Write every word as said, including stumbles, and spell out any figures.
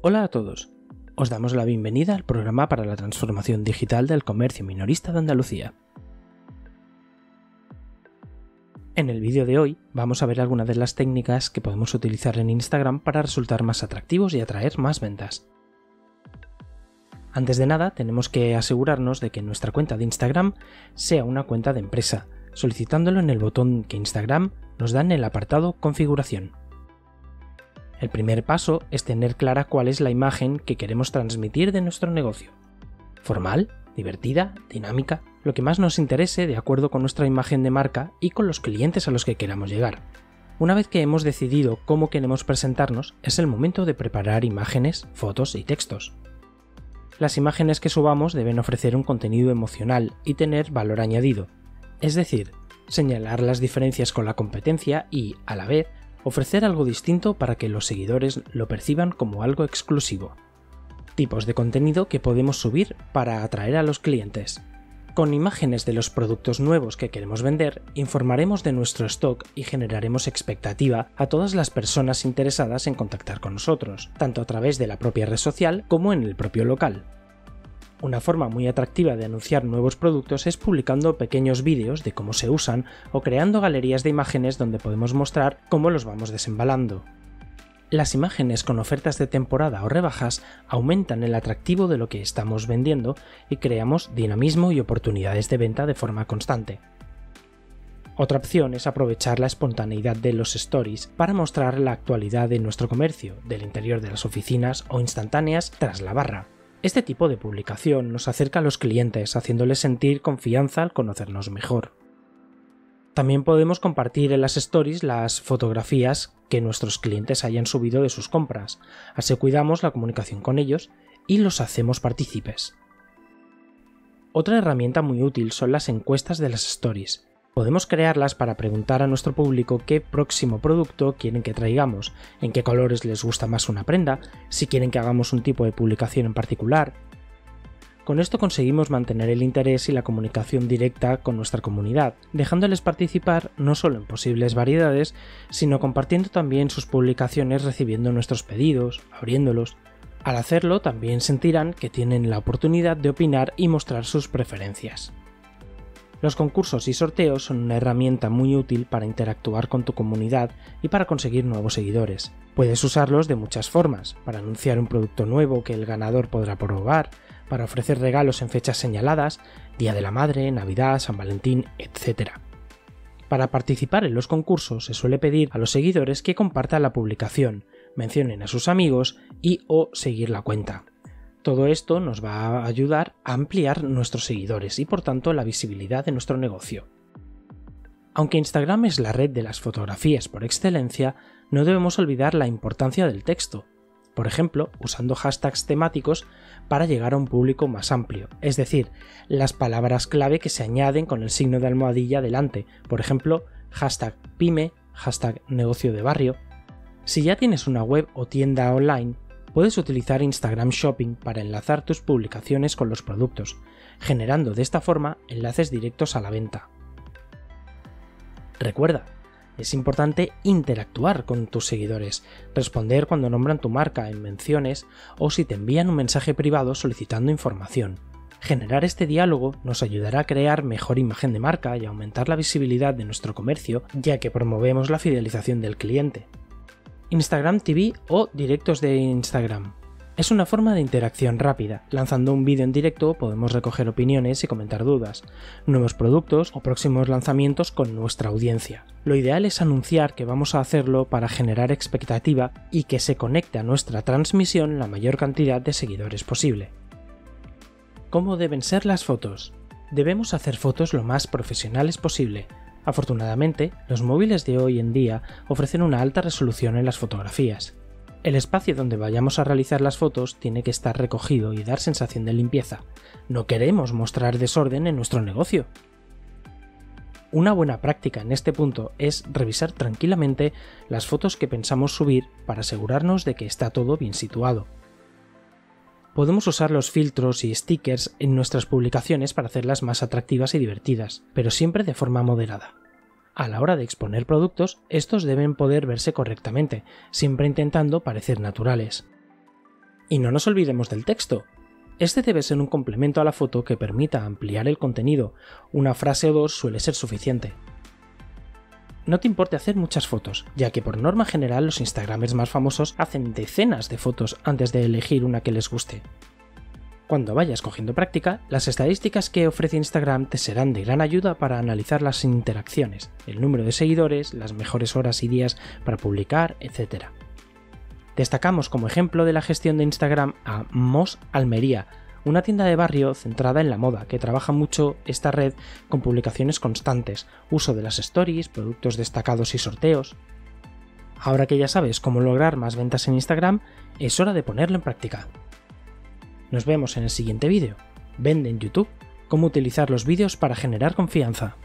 Hola a todos, os damos la bienvenida al programa para la transformación digital del comercio minorista de Andalucía. En el vídeo de hoy vamos a ver algunas de las técnicas que podemos utilizar en Instagram para resultar más atractivos y atraer más ventas. Antes de nada, tenemos que asegurarnos de que nuestra cuenta de Instagram sea una cuenta de empresa, solicitándolo en el botón que Instagram nos da en el apartado Configuración. El primer paso es tener clara cuál es la imagen que queremos transmitir de nuestro negocio. Formal, divertida, dinámica, lo que más nos interese de acuerdo con nuestra imagen de marca y con los clientes a los que queramos llegar. Una vez que hemos decidido cómo queremos presentarnos, es el momento de preparar imágenes, fotos y textos. Las imágenes que subamos deben ofrecer un contenido emocional y tener valor añadido, es decir, señalar las diferencias con la competencia y, a la vez, ofrecer algo distinto para que los seguidores lo perciban como algo exclusivo. Tipos de contenido que podemos subir para atraer a los clientes. Con imágenes de los productos nuevos que queremos vender, informaremos de nuestro stock y generaremos expectativa a todas las personas interesadas en contactar con nosotros, tanto a través de la propia red social como en el propio local. Una forma muy atractiva de anunciar nuevos productos es publicando pequeños vídeos de cómo se usan o creando galerías de imágenes donde podemos mostrar cómo los vamos desembalando. Las imágenes con ofertas de temporada o rebajas aumentan el atractivo de lo que estamos vendiendo y creamos dinamismo y oportunidades de venta de forma constante. Otra opción es aprovechar la espontaneidad de los stories para mostrar la actualidad de nuestro comercio, del interior de las oficinas o instantáneas tras la barra. Este tipo de publicación nos acerca a los clientes, haciéndoles sentir confianza al conocernos mejor. También podemos compartir en las stories las fotografías que nuestros clientes hayan subido de sus compras, así cuidamos la comunicación con ellos y los hacemos partícipes. Otra herramienta muy útil son las encuestas de las stories. Podemos crearlas para preguntar a nuestro público qué próximo producto quieren que traigamos, en qué colores les gusta más una prenda, si quieren que hagamos un tipo de publicación en particular. Con esto conseguimos mantener el interés y la comunicación directa con nuestra comunidad, dejándoles participar no solo en posibles variedades, sino compartiendo también sus publicaciones recibiendo nuestros pedidos, abriéndolos. Al hacerlo también sentirán que tienen la oportunidad de opinar y mostrar sus preferencias. Los concursos y sorteos son una herramienta muy útil para interactuar con tu comunidad y para conseguir nuevos seguidores. Puedes usarlos de muchas formas, para anunciar un producto nuevo que el ganador podrá probar, para ofrecer regalos en fechas señaladas, Día de la Madre, Navidad, San Valentín, etcétera. Para participar en los concursos se suele pedir a los seguidores que compartan la publicación, mencionen a sus amigos y o seguir la cuenta. Todo esto nos va a ayudar a ampliar nuestros seguidores y por tanto la visibilidad de nuestro negocio. Aunque Instagram es la red de las fotografías por excelencia, no debemos olvidar la importancia del texto. Por ejemplo, usando hashtags temáticos para llegar a un público más amplio, es decir, las palabras clave que se añaden con el signo de almohadilla delante, por ejemplo, hashtag pyme, hashtag negocio de barrio. Si ya tienes una web o tienda online, puedes utilizar Instagram Shopping para enlazar tus publicaciones con los productos, generando de esta forma enlaces directos a la venta. Recuerda, es importante interactuar con tus seguidores, responder cuando nombran tu marca en menciones o si te envían un mensaje privado solicitando información. Generar este diálogo nos ayudará a crear mejor imagen de marca y aumentar la visibilidad de nuestro comercio, ya que promovemos la fidelización del cliente. Instagram T V o directos de Instagram. Es una forma de interacción rápida. Lanzando un vídeo en directo podemos recoger opiniones y comentar dudas, nuevos productos o próximos lanzamientos con nuestra audiencia. Lo ideal es anunciar que vamos a hacerlo para generar expectativa y que se conecte a nuestra transmisión la mayor cantidad de seguidores posible. ¿Cómo deben ser las fotos? Debemos hacer fotos lo más profesionales posible. Afortunadamente, los móviles de hoy en día ofrecen una alta resolución en las fotografías. El espacio donde vayamos a realizar las fotos tiene que estar recogido y dar sensación de limpieza. No queremos mostrar desorden en nuestro negocio. Una buena práctica en este punto es revisar tranquilamente las fotos que pensamos subir para asegurarnos de que está todo bien situado. Podemos usar los filtros y stickers en nuestras publicaciones para hacerlas más atractivas y divertidas, pero siempre de forma moderada. A la hora de exponer productos, estos deben poder verse correctamente, siempre intentando parecer naturales. Y no nos olvidemos del texto. Este debe ser un complemento a la foto que permita ampliar el contenido. Una frase o dos suele ser suficiente. No te importe hacer muchas fotos, ya que por norma general los Instagramers más famosos hacen decenas de fotos antes de elegir una que les guste. Cuando vayas cogiendo práctica, las estadísticas que ofrece Instagram te serán de gran ayuda para analizar las interacciones, el número de seguidores, las mejores horas y días para publicar, etcétera. Destacamos como ejemplo de la gestión de Instagram a Mos Almería, una tienda de barrio centrada en la moda que trabaja mucho esta red con publicaciones constantes, uso de las stories, productos destacados y sorteos. Ahora que ya sabes cómo lograr más ventas en Instagram, es hora de ponerlo en práctica. Nos vemos en el siguiente vídeo. Vende en YouTube, cómo utilizar los vídeos para generar confianza.